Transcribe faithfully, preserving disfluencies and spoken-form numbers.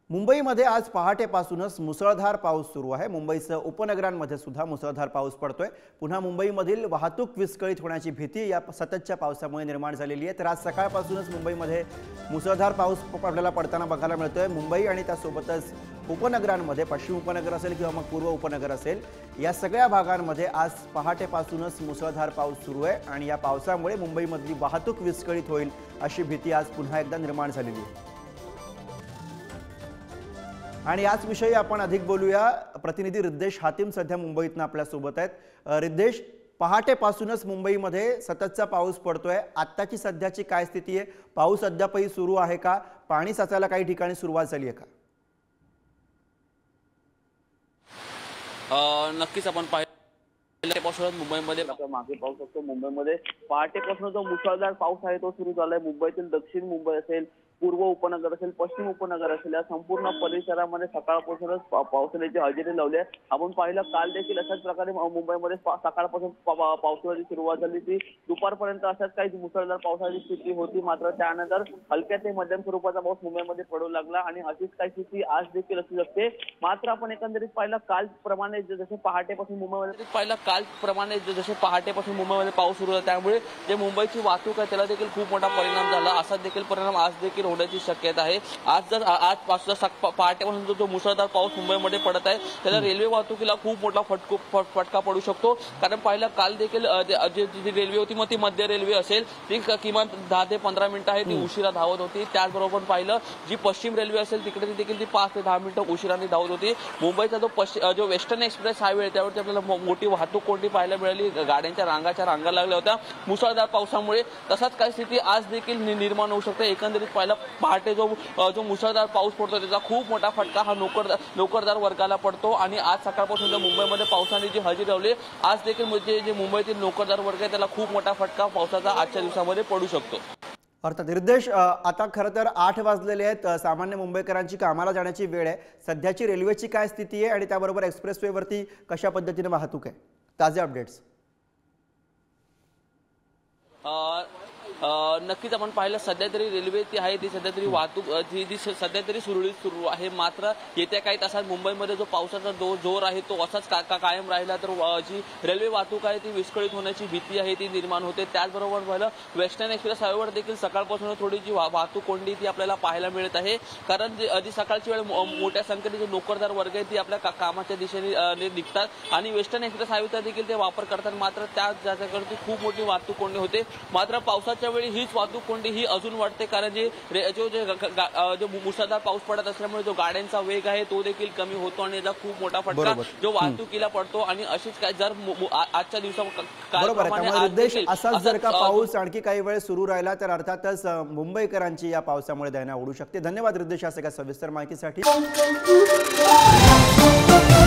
मुंबईमध्ये आज पहाटेपासूनच मुसळधार पाऊस सुरू आहे। मुंबईसह उपनगरांमध्ये सुद्धा मुसळधार पाऊस पडतोय। पुन्हा मुंबईमधील वाहतूक विस्कळीत होण्याची भीती या सततच्या पावसामुळे निर्माण झालेली आहे। तर आज सकाळपासूनच मुंबईमध्ये मुसळधार पाऊस पडलेला पडताना बघायला मिळतोय। मुंबई आणि त्यासोबतच उपनगरांमध्ये पश्चिम उपनगर असेल किंवा मग पूर्व उपनगर असेल या सगळ्या भागांमध्ये आज पहाटेपासूनच मुसळधार पाऊस सुरू आहे आणि या पावसामुळे मुंबईमधली वाहतूक विस्कळीत होईल अशी भीती आज पुन्हा एकदा निर्माण झालेली आहे। आणि याच विषयी आपण अधिक बोलूया। प्रतिनिधी रिद्धेश हातीम सध्या मुंबईतून आपल्या सोबत आहेत। रिद्धेश, पहाटेपासूनच मुंबईमध्ये सततचा पाऊस पडतोय, आत्ताची सध्याची काय स्थिती आहे? पाऊस अद्यापही सुरू आहे का? पाणी साचायला काही ठिकाणी सुरुवात झाली आहे का? नक्कीच आपण पाहिल्यापासूनच मुंबईमध्ये मागे पाऊस असतो। मुंबईमध्ये पहाटेपासून जो मुसळधार पाऊस आहे तो सुरू झालाय। मुंबईतील दक्षिण मुंबई असेल, पूर्व उपनगर असेल, पश्चिम उपनगर असेल या संपूर्ण परिसरामध्ये सकाळपासूनच पावसाची हजेरी लावली आहे। आपण पाहिलं काल देखील अशाच प्रकारे मुंबईमध्ये सकाळपासून पावसाची सुरुवात झाली ती दुपारपर्यंत अशाच काही मुसळधार पावसाची स्थिती होती। मात्र त्यानंतर हलक्या ते मध्यम स्वरूपाचा पाऊस मुंबईमध्ये पडू लागला आणि अशीच काही स्थिती आज देखील असू शकते। मात्र आपण एकंदरीत पाहिलं काल प्रमाणे जसे पहाटेपासून मुंबईमध्ये पाहिलं काल प्रमाणे जसे पहाटेपासून मुंबईमध्ये पाऊस सुरू झाला त्यामुळे जे मुंबईची वाहतूक आहे त्याला देखील खूप मोठा परिणाम झाला। असा देखील परिणाम आज देखील होण्याची शक्यता आहे। आज जर आजपासून पहाटेपासून जो मुसळधार पाऊस मुंबईमध्ये पडत आहे त्याला रेल्वे वाहतुकीला खूप मोठा फटको फटका पडू शकतो। कारण पाहिलं काल देखील जी रेल्वे होती मग ती मध्य रेल्वे असेल ती किमान दहा ते पंधरा मिनिटं आहे ती उशिरा धावत होती। त्याचबरोबर पाहिलं जी पश्चिम रेल्वे असेल तिकडे देखील ती पाच ते दहा मिनिटं उशिराने धावत होती। मुंबईचा जो पश्चिम जो वेस्टर्न एक्सप्रेस हायवे त्यावरती आपल्याला मोठी वाहतूक कोंडी पाहायला मिळाली। गाड्यांच्या रांगाच्या रांगा लागल्या होत्या मुसळधार पावसामुळे। तसाच काही स्थिती आज देखील निर्माण होऊ शकते। एकंदरीत पाहिलं पहाटे जो जो मुसळधार पाऊस पडतो त्याचा खूप मोठा फटका हा नोकरदार नोकरदार वर्गाला पडतो आणि आज सकाळपासून जो मुंबईमध्ये पावसाने जी हजेरी लावली आज देखील म्हणजे जे मुंबईतील नोकरदार वर्ग आहे त्याला खूप मोठा फटका पावसाचा आजच्या दिवसामध्ये पडू शकतो। अर्थात रिद्धेश, आता खरं तर आठ वाजलेले आहेत, सामान्य मुंबईकरांची कामाला जाण्याची वेळ आहे। सध्याची रेल्वेची काय स्थिती आहे आणि त्याबरोबर एक्सप्रेसवेवरती कशा पद्धतीने वाहतूक आहे? ताजे अपडेट्स। नक्कीच आपण पाहिलं सध्या तरी रेल्वे ती आहे ती सध्या तरी वाहतूक जी जी सध्या तरी सुरळीत सुरू आहे। मात्र येत्या काही तासात मुंबईमध्ये जो पावसाचा जो जोर आहे तो असाच का कायम राहिला तर जी रेल्वे वाहतूक आहे ती विस्कळीत होण्याची भीती आहे ती निर्माण होते। त्याचबरोबर पाहिलं वेस्टर्न एक्सप्रेस हायवेवर देखील सकाळपासून थोडी जी वाहतूक कोंडी ती आपल्याला पाहायला मिळत आहे। कारण जी सकाळची वेळ मोठ्या संख्येने जो नोकरदार वर्ग आहे ती आपल्या कामाच्या दिशेने निघतात आणि वेस्टर्न एक्सप्रेस हायवेचा देखील ते वापर करतात। मात्र त्या ज्याच्याकडे खूप मोठी वाहतूक कोंडी होते। मात्र पावसाच्या वेळी हीच वाहतूक कोंडी ही अजून वाढते कारण जे जो जो मुसळधार पाऊस पडत असल्यामुळे जो गाड्यांचा वेग आहे तो देखील कमी होतो आणि याचा खूप मोठा फटका जो वाहतुकीला पडतो आणि अशीच काय जर आजच्या दिवसामध्ये असाच जर का पाऊस आणखी काही वेळ सुरू राहिला तर अर्थातच मुंबईकरांची या पावसामुळे दैना उडू शकते। धन्यवाद रिद्धेश या सगळ्या सविस्तर माहितीसाठी।